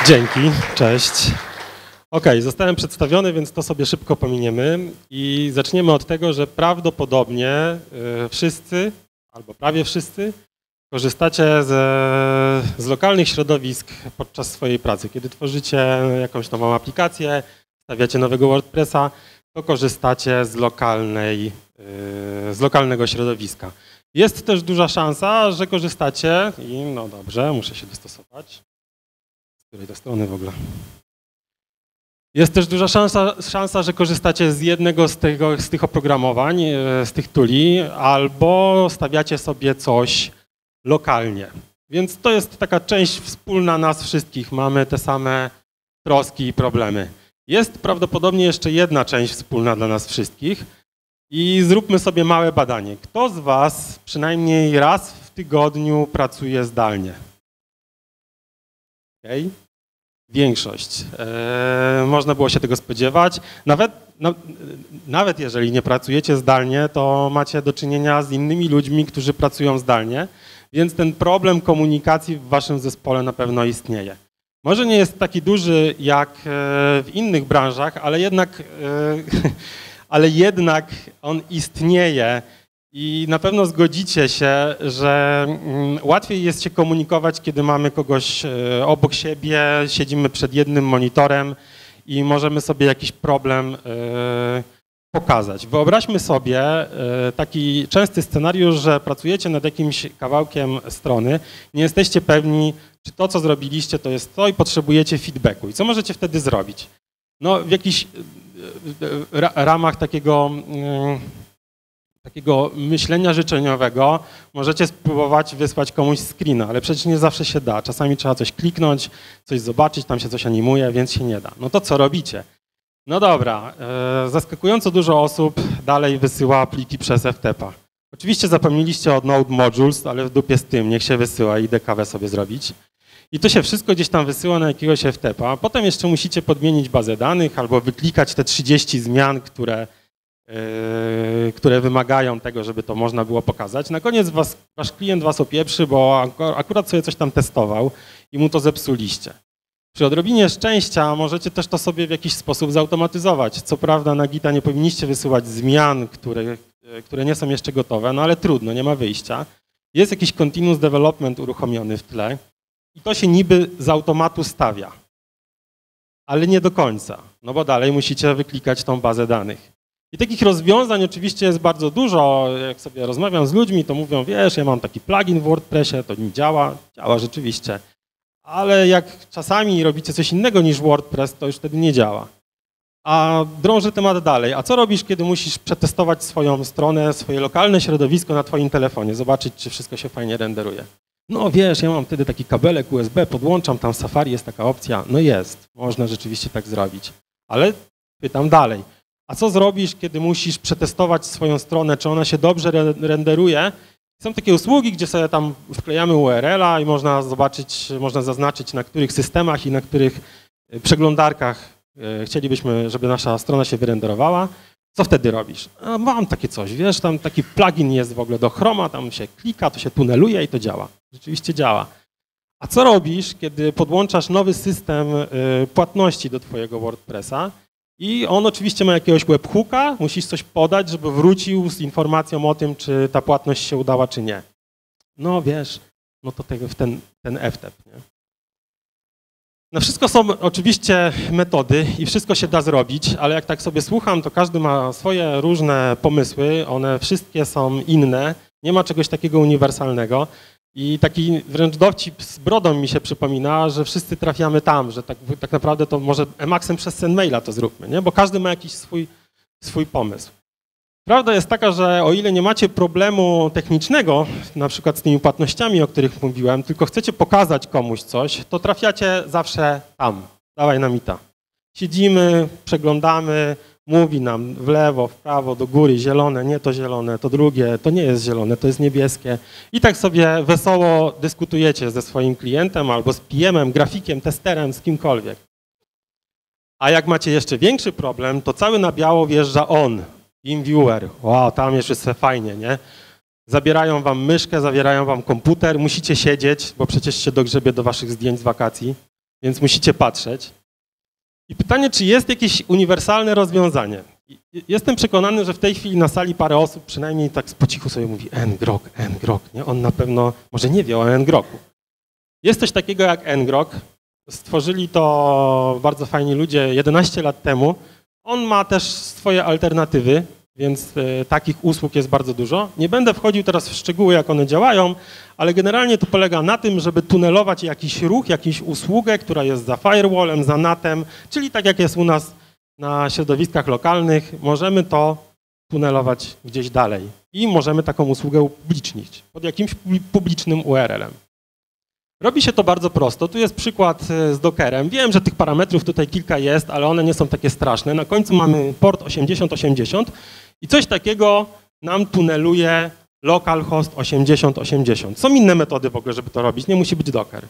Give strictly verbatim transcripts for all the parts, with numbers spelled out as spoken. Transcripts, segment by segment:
Dzięki, cześć. Ok, zostałem przedstawiony, więc to sobie szybko pominiemy i zaczniemy od tego, że prawdopodobnie wszyscy, albo prawie wszyscy, korzystacie z, z lokalnych środowisk podczas swojej pracy. Kiedy tworzycie jakąś nową aplikację, stawiacie nowego WordPressa, to korzystacie z, lokalnej, z lokalnego środowiska. Jest też duża szansa, że korzystacie i no dobrze, muszę się dostosować. Z której to strony w ogóle? Jest też duża szansa, szansa, że korzystacie z jednego z, tego, z tych oprogramowań, z tych tuli, albo stawiacie sobie coś lokalnie. Więc to jest taka część wspólna nas wszystkich. Mamy te same troski i problemy. Jest prawdopodobnie jeszcze jedna część wspólna dla nas wszystkich i zróbmy sobie małe badanie. Kto z was przynajmniej raz w tygodniu pracuje zdalnie? Okay. Większość. Eee, można było się tego spodziewać. Nawet, no, nawet jeżeli nie pracujecie zdalnie, to macie do czynienia z innymi ludźmi, którzy pracują zdalnie, więc ten problem komunikacji w waszym zespole na pewno istnieje. Może nie jest taki duży jak w innych branżach, ale jednak, ale jednak on istnieje. I na pewno zgodzicie się, że łatwiej jest się komunikować, kiedy mamy kogoś obok siebie, siedzimy przed jednym monitorem i możemy sobie jakiś problem pokazać. Wyobraźmy sobie taki częsty scenariusz, że pracujecie nad jakimś kawałkiem strony, nie jesteście pewni, czy to, co zrobiliście, to jest to i potrzebujecie feedbacku. I co możecie wtedy zrobić? No w jakichś ramach takiego... takiego myślenia życzeniowego możecie spróbować wysłać komuś screena, ale przecież nie zawsze się da. Czasami trzeba coś kliknąć, coś zobaczyć, tam się coś animuje, więc się nie da. No to co robicie? No dobra, e, zaskakująco dużo osób dalej wysyła pliki przez F T P a. Oczywiście zapomnieliście o Node Modules, ale w dupie z tym, niech się wysyła, idę kawę sobie zrobić. I to się wszystko gdzieś tam wysyła na jakiegoś F T P a. Potem jeszcze musicie podmienić bazę danych albo wyklikać te trzydzieści zmian, które Yy, które wymagają tego, żeby to można było pokazać. Na koniec was, wasz klient was opieprzy, bo akurat sobie coś tam testował i mu to zepsuliście. Przy odrobinie szczęścia możecie też to sobie w jakiś sposób zautomatyzować. Co prawda na Gita nie powinniście wysyłać zmian, które, które nie są jeszcze gotowe, no ale trudno, nie ma wyjścia. Jest jakiś continuous development uruchomiony w tle i to się niby z automatu stawia, ale nie do końca, no bo dalej musicie wyklikać tą bazę danych. I takich rozwiązań oczywiście jest bardzo dużo. Jak sobie rozmawiam z ludźmi, to mówią, wiesz, ja mam taki plugin w WordPressie, to nie działa. Działa rzeczywiście. Ale jak czasami robicie coś innego niż WordPress, to już wtedy nie działa. A drążę temat dalej. A co robisz, kiedy musisz przetestować swoją stronę, swoje lokalne środowisko na twoim telefonie, zobaczyć, czy wszystko się fajnie renderuje? No wiesz, ja mam wtedy taki kabelek U S B, podłączam, tam w Safari jest taka opcja. No jest, można rzeczywiście tak zrobić. Ale pytam dalej. A co zrobisz, kiedy musisz przetestować swoją stronę, czy ona się dobrze renderuje? Są takie usługi, gdzie sobie tam wklejamy U R L a i można zobaczyć, można zaznaczyć, na których systemach i na których przeglądarkach chcielibyśmy, żeby nasza strona się wyrenderowała. Co wtedy robisz? A mam takie coś, wiesz, tam taki plugin jest w ogóle do Chroma, tam się klika, to się tuneluje i to działa. Rzeczywiście działa. A co robisz, kiedy podłączasz nowy system płatności do twojego WordPressa? I on oczywiście ma jakiegoś webhooka, musisz coś podać, żeby wrócił z informacją o tym, czy ta płatność się udała, czy nie. No wiesz, no to tego, ten, ten F T P, nie? No wszystko są oczywiście metody i wszystko się da zrobić, ale jak tak sobie słucham, to każdy ma swoje różne pomysły, one wszystkie są inne, nie ma czegoś takiego uniwersalnego. I taki wręcz dowcip z brodą mi się przypomina, że wszyscy trafiamy tam, że tak, tak naprawdę to może Emacsem przez SendMaila to zróbmy, nie? Bo każdy ma jakiś swój, swój pomysł. Prawda jest taka, że o ile nie macie problemu technicznego, na przykład z tymi płatnościami, o których mówiłem, tylko chcecie pokazać komuś coś, to trafiacie zawsze tam. Dawaj na mita. Siedzimy, przeglądamy, mówi nam w lewo, w prawo, do góry, zielone, nie to zielone, to drugie, to nie jest zielone, to jest niebieskie. I tak sobie wesoło dyskutujecie ze swoim klientem albo z P M em, grafikiem, testerem, z kimkolwiek. A jak macie jeszcze większy problem, to cały na biało wjeżdża on, InViewer. Wow, tam jeszcze jest fajnie, nie? Zabierają wam myszkę, zabierają wam komputer, musicie siedzieć, bo przecież się dogrzebie do waszych zdjęć z wakacji. więc musicie patrzeć. I pytanie, czy jest jakieś uniwersalne rozwiązanie? Jestem przekonany, że w tej chwili na sali parę osób przynajmniej tak po cichu sobie mówi ngrok, ngrok, nie? On na pewno może nie wie o ngroku. Jest coś takiego jak ngrok. Stworzyli to bardzo fajni ludzie jedenaście lat temu. On ma też swoje alternatywy, więc y, takich usług jest bardzo dużo. Nie będę wchodził teraz w szczegóły, jak one działają, ale generalnie to polega na tym, żeby tunelować jakiś ruch, jakąś usługę, która jest za firewallem, za natem, czyli tak jak jest u nas na środowiskach lokalnych, możemy to tunelować gdzieś dalej i możemy taką usługę upublicznić pod jakimś publicznym U R L-em. Robi się to bardzo prosto. Tu jest przykład z Dockerem. Wiem, że tych parametrów tutaj kilka jest, ale one nie są takie straszne. Na końcu mamy port osiemdziesiąt osiemdziesiąt i coś takiego nam tuneluje localhost osiemdziesiąt osiemdziesiąt. Są inne metody w ogóle, żeby to robić. Nie musi być Docker.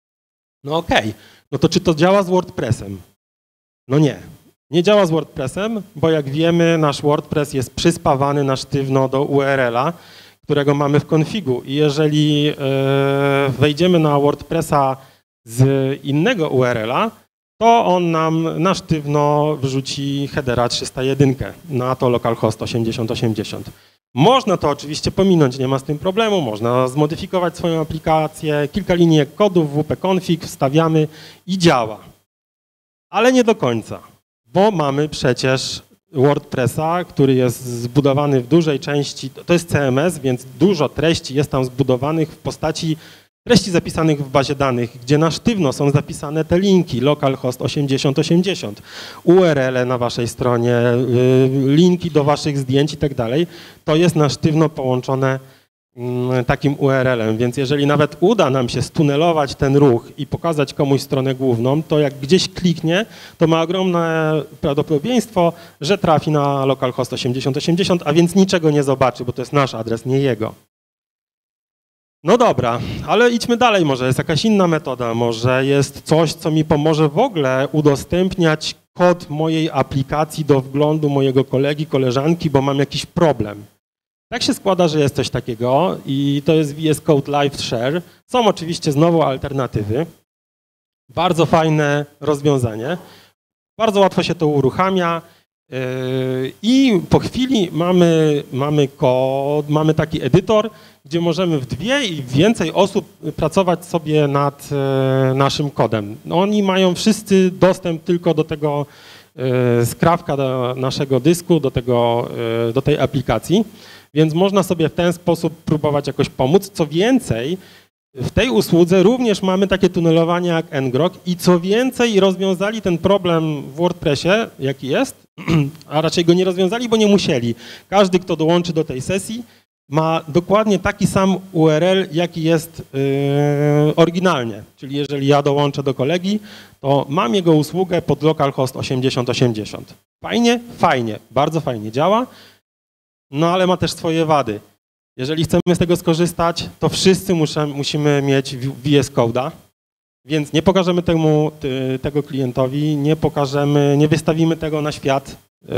No okej. Okay. No to czy to działa z WordPressem? No nie. Nie działa z WordPressem, bo jak wiemy, nasz WordPress jest przyspawany na sztywno do U R L-a, którego mamy w konfigu. I jeżeli wejdziemy na WordPressa z innego U R L-a, to on nam na sztywno wrzuci headera trzysta jeden na to localhost osiemdziesiąt osiemdziesiąt. Można to oczywiście pominąć, nie ma z tym problemu, można zmodyfikować swoją aplikację, kilka linijek kodów, wp-config, wstawiamy i działa. Ale nie do końca, bo mamy przecież WordPressa, który jest zbudowany w dużej części, to jest C M S, więc dużo treści jest tam zbudowanych w postaci treści zapisanych w bazie danych, gdzie na sztywno są zapisane te linki, localhost osiemdziesiąt osiemdziesiąt, U R L-e na waszej stronie, linki do waszych zdjęć i tak dalej. To jest na sztywno połączone takim U R L-em, więc jeżeli nawet uda nam się stunelować ten ruch i pokazać komuś stronę główną, to jak gdzieś kliknie, to ma ogromne prawdopodobieństwo, że trafi na localhost osiemdziesiąt osiemdziesiąt, a więc niczego nie zobaczy, bo to jest nasz adres, nie jego. No dobra, ale idźmy dalej, może jest jakaś inna metoda, może jest coś, co mi pomoże w ogóle udostępniać kod mojej aplikacji do wglądu mojego kolegi, koleżanki, bo mam jakiś problem. Tak się składa, że jest coś takiego i to jest V S Code Live Share. Są oczywiście znowu alternatywy. Bardzo fajne rozwiązanie. Bardzo łatwo się to uruchamia i po chwili mamy, mamy kod, mamy taki edytor, gdzie możemy w dwie i więcej osób pracować sobie nad naszym kodem. Oni mają wszyscy dostęp tylko do tego skrawka, do naszego dysku, do, tego, do tej aplikacji. Więc można sobie w ten sposób próbować jakoś pomóc. Co więcej, w tej usłudze również mamy takie tunelowanie jak ngrok i co więcej rozwiązali ten problem w WordPressie, jaki jest, a raczej go nie rozwiązali, bo nie musieli. Każdy, kto dołączy do tej sesji, ma dokładnie taki sam U R L, jaki jest yy, oryginalnie. Czyli jeżeli ja dołączę do kolegi, to mam jego usługę pod localhost osiemdziesiąt osiemdziesiąt. Fajnie? Fajnie. Bardzo fajnie działa. No ale ma też swoje wady. Jeżeli chcemy z tego skorzystać, to wszyscy muszę, musimy mieć V S Code'a, więc nie pokażemy temu, tego klientowi, nie pokażemy, nie wystawimy tego na świat. Yy,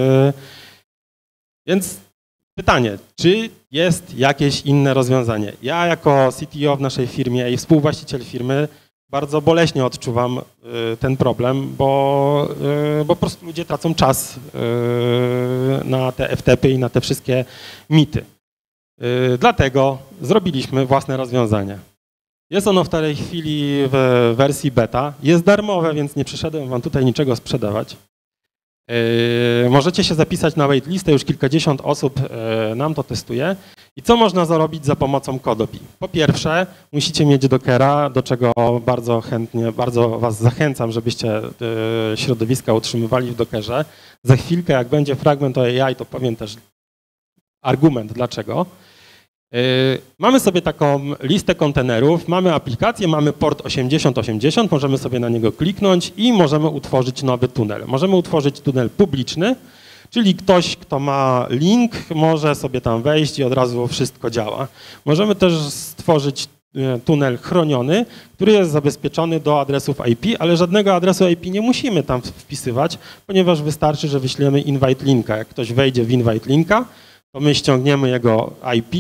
więc pytanie, czy jest jakieś inne rozwiązanie? Ja jako C T O w naszej firmie i współwłaściciel firmy bardzo boleśnie odczuwam ten problem, bo, bo po prostu ludzie tracą czas na te F T P i na te wszystkie mity. Dlatego zrobiliśmy własne rozwiązanie. Jest ono w tej chwili w wersji beta. Jest darmowe, więc nie przyszedłem wam tutaj niczego sprzedawać. Możecie się zapisać na waitlistę, już kilkadziesiąt osób nam to testuje. I co można zrobić za pomocą Kodopi? Po pierwsze, musicie mieć Dockera, do czego bardzo chętnie, bardzo was zachęcam, żebyście środowiska utrzymywali w Dockerze. Za chwilkę, jak będzie fragment o A I, to powiem też argument dlaczego. Mamy sobie taką listę kontenerów, mamy aplikację, mamy port osiemdziesiąt osiemdziesiąt, możemy sobie na niego kliknąć i możemy utworzyć nowy tunel. Możemy utworzyć tunel publiczny, czyli ktoś, kto ma link, może sobie tam wejść i od razu wszystko działa. Możemy też stworzyć tunel chroniony, który jest zabezpieczony do adresów I P, ale żadnego adresu I P nie musimy tam wpisywać, ponieważ wystarczy, że wyślemy invite linka. Jak ktoś wejdzie w invite linka, to my ściągniemy jego I P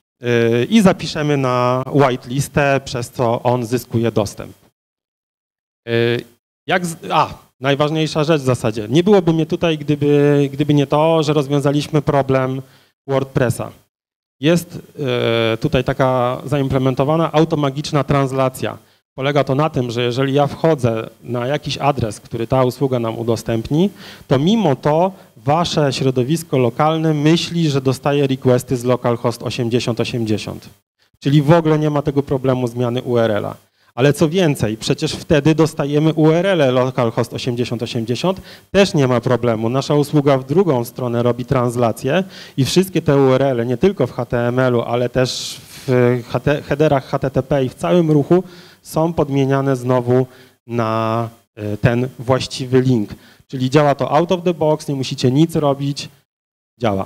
i zapiszemy na whitelistę, przez co on zyskuje dostęp. Jak z... A, najważniejsza rzecz w zasadzie. Nie byłoby mnie tutaj, gdyby, gdyby nie to, że rozwiązaliśmy problem WordPressa. Jest tutaj taka zaimplementowana automagiczna translacja. Polega to na tym, że jeżeli ja wchodzę na jakiś adres, który ta usługa nam udostępni, to mimo to wasze środowisko lokalne myśli, że dostaje requesty z localhost osiemdziesiąt osiemdziesiąt. Czyli w ogóle nie ma tego problemu zmiany U R L a. Ale co więcej, przecież wtedy dostajemy U R L e localhost osiemdziesiąt osiemdziesiąt, też nie ma problemu. Nasza usługa w drugą stronę robi translację i wszystkie te U R L e, nie tylko w H T M L u, ale też w headerach H T T P i w całym ruchu są podmieniane znowu na ten właściwy link. Czyli działa to out of the box, nie musicie nic robić, działa.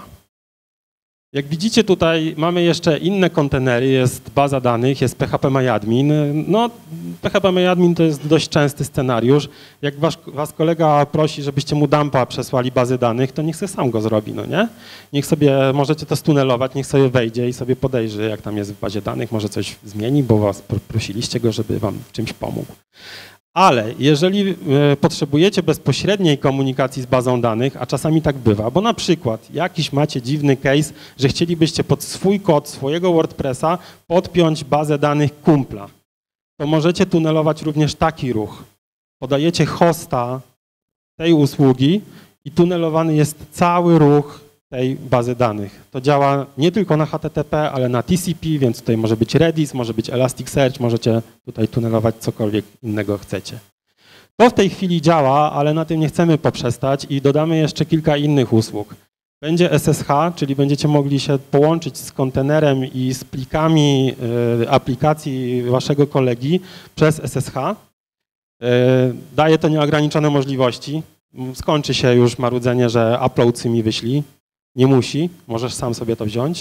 Jak widzicie tutaj mamy jeszcze inne kontenery, jest baza danych, jest P H P MyAdmin. No P H P MyAdmin to jest dość częsty scenariusz. Jak was, was kolega prosi, żebyście mu dumpa przesłali bazy danych, to niech sobie sam go zrobi, no nie? Niech sobie, możecie to stunelować, niech sobie wejdzie i sobie podejrzy, jak tam jest w bazie danych, może coś zmieni, bo was prosiliście go, żeby wam w czymś pomógł. Ale jeżeli potrzebujecie bezpośredniej komunikacji z bazą danych, a czasami tak bywa, bo na przykład jakiś macie dziwny case, że chcielibyście pod swój kod swojego WordPressa podpiąć bazę danych kumpla, to możecie tunelować również taki ruch. Podajecie hosta tej usługi i tunelowany jest cały ruch tej bazy danych. To działa nie tylko na H T T P, ale na T C P, więc tutaj może być Redis, może być Elasticsearch, możecie tutaj tunelować cokolwiek innego chcecie. To w tej chwili działa, ale na tym nie chcemy poprzestać i dodamy jeszcze kilka innych usług. Będzie S S H, czyli będziecie mogli się połączyć z kontenerem i z plikami y, aplikacji waszego kolegi przez S S H. Y, daje to nieograniczone możliwości. Skończy się już marudzenie, że uploadsy mi wyślij. Nie musi, możesz sam sobie to wziąć.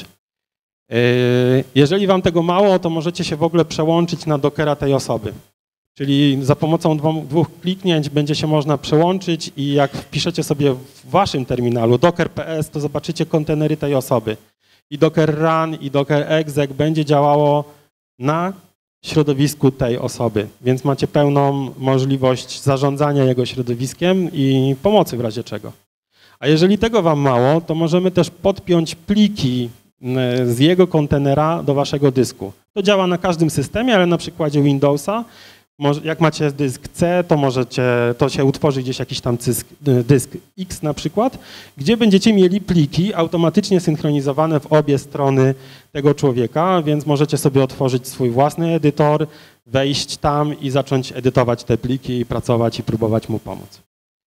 Jeżeli wam tego mało, to możecie się w ogóle przełączyć na Dockera tej osoby. Czyli za pomocą dwóch kliknięć będzie się można przełączyć i jak wpiszecie sobie w waszym terminalu docker kropka p s, to zobaczycie kontenery tej osoby. I docker run, i docker exec będzie działało na środowisku tej osoby, więc macie pełną możliwość zarządzania jego środowiskiem i pomocy w razie czego. A jeżeli tego wam mało, to możemy też podpiąć pliki z jego kontenera do waszego dysku. To działa na każdym systemie, ale na przykładzie Windowsa, jak macie dysk C, to możecie, to się utworzy gdzieś jakiś tam dysk, dysk X na przykład, gdzie będziecie mieli pliki automatycznie synchronizowane w obie strony tego człowieka, więc możecie sobie otworzyć swój własny edytor, wejść tam i zacząć edytować te pliki i pracować i próbować mu pomóc.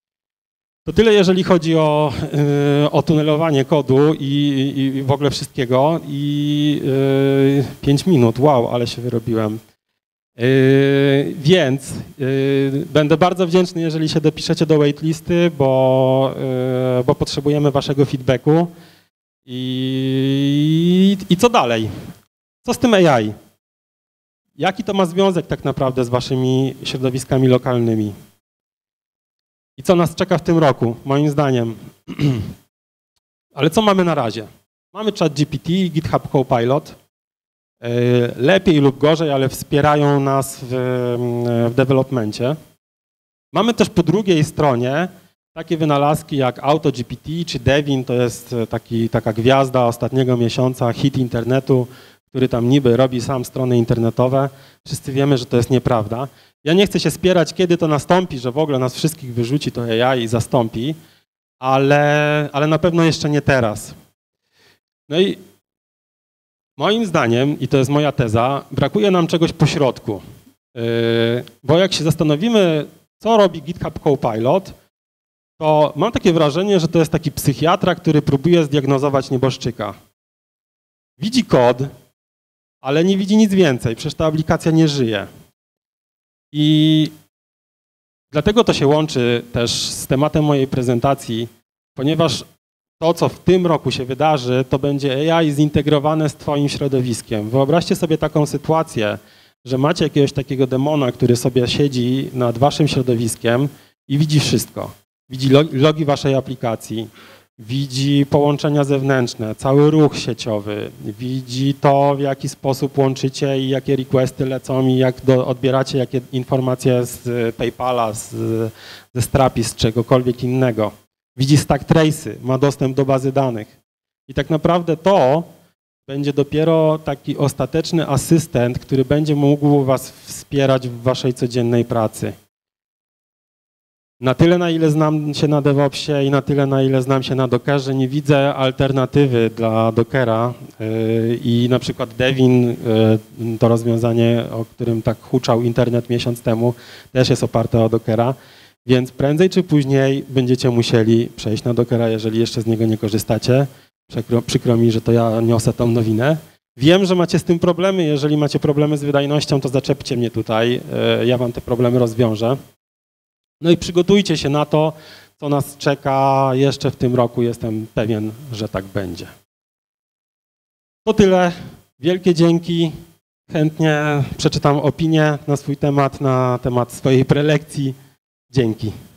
To tyle, jeżeli chodzi o, o tunelowanie kodu i, i w ogóle wszystkiego. I yy, pięć minut, wow, ale się wyrobiłem. Yy, więc yy, będę bardzo wdzięczny, jeżeli się dopiszecie do waitlisty, bo, yy, bo potrzebujemy waszego feedbacku. I, I co dalej? Co z tym A I? Jaki to ma związek tak naprawdę z waszymi środowiskami lokalnymi? I co nas czeka w tym roku, moim zdaniem? Ale co mamy na razie? Mamy ChatGPT, GitHub Copilot. Lepiej lub gorzej, ale wspierają nas w, w developmencie. Mamy też po drugiej stronie takie wynalazki jak AutoGPT czy Devin, to jest taki, taka gwiazda ostatniego miesiąca, hit internetu, który tam niby robi sam strony internetowe. Wszyscy wiemy, że to jest nieprawda. Ja nie chcę się spierać, kiedy to nastąpi, że w ogóle nas wszystkich wyrzuci to A I i zastąpi, ale, ale na pewno jeszcze nie teraz. No i moim zdaniem, i to jest moja teza, brakuje nam czegoś pośrodku. Yy, bo jak się zastanowimy, co robi GitHub Copilot, to mam takie wrażenie, że to jest taki psychiatra, który próbuje zdiagnozować nieboszczyka. Widzi kod, ale nie widzi nic więcej, przecież ta aplikacja nie żyje. I dlatego to się łączy też z tematem mojej prezentacji, ponieważ to, co w tym roku się wydarzy, to będzie A I zintegrowane z twoim środowiskiem. Wyobraźcie sobie taką sytuację, że macie jakiegoś takiego demona, który sobie siedzi nad waszym środowiskiem i widzi wszystko. Widzi logi waszej aplikacji, widzi połączenia zewnętrzne, cały ruch sieciowy, widzi to, w jaki sposób łączycie i jakie requesty lecą i jak do, odbieracie jakie informacje z PayPala, z, ze Strapi, z czegokolwiek innego. Widzi stack trace'y, ma dostęp do bazy danych. I tak naprawdę to będzie dopiero taki ostateczny asystent, który będzie mógł was wspierać w waszej codziennej pracy. Na tyle, na ile znam się na DevOpsie i na tyle, na ile znam się na Dockerze, nie widzę alternatywy dla Dockera i na przykład Devin, to rozwiązanie, o którym tak huczał internet miesiąc temu, też jest oparte o Dockera, więc prędzej czy później będziecie musieli przejść na Dockera, jeżeli jeszcze z niego nie korzystacie. Przykro, przykro mi, że to ja niosę tą nowinę. Wiem, że macie z tym problemy, jeżeli macie problemy z wydajnością, to zaczepcie mnie tutaj, ja wam te problemy rozwiążę. No i przygotujcie się na to, co nas czeka jeszcze w tym roku. Jestem pewien, że tak będzie. To tyle. Wielkie dzięki. Chętnie przeczytam opinię na swój temat, na temat swojej prelekcji. Dzięki.